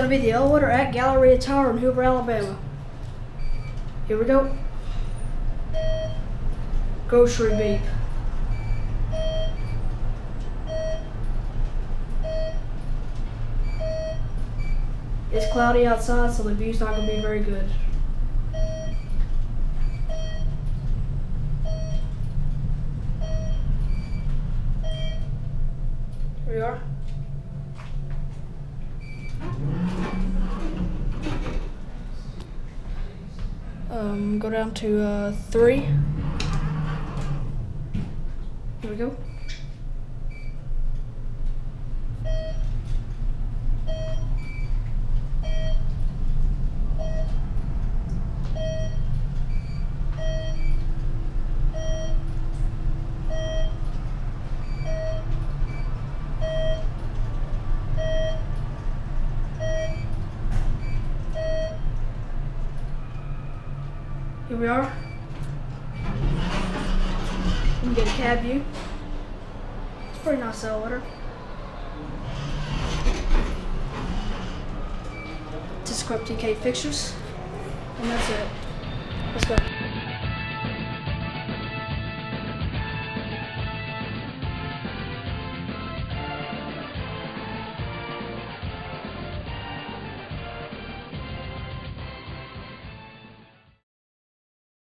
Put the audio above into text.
to be the elevator at Galleria Tower in Hoover, Alabama. Here we go. Grocery beep. It's cloudy outside, so the view's not going to be very good. Here we are. Go down to 3. Here we go. Here we are. You can get a cab view. It's a pretty nice elevator. Thyssenkrupp TK fixtures. And that's it. Let's go.